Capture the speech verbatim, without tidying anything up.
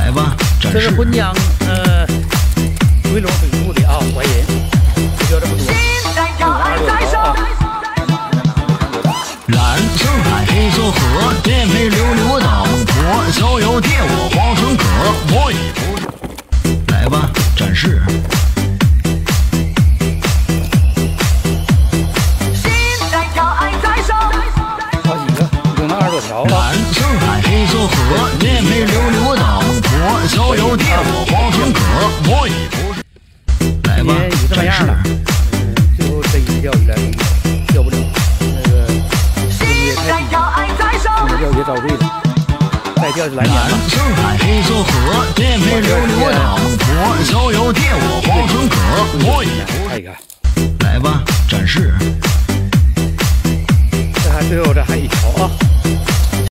来吧，展示。 这是混江呃回龙水库的啊，怀银，就这么多。啊、 蓝色海，黑色河，颠沛流流到孟婆，逍遥蝶我黄春可，我已不是。来吧，展示。 好几个，有那二十多条。 蓝色海，黑色河，颠沛流流到孟婆，逍遥蝶我黄春可，我已不是。来吧，展示。 嗯，最后这一次钓鱼来钓不了，那个水温也太低，那钓鱼遭罪了。再钓是蓝蓝色海，黑色河，颠沛流流到孟婆，逍遥蝶我黄春可，我已不是。 看一看， 来吧，展示。 这还最后这还一条啊。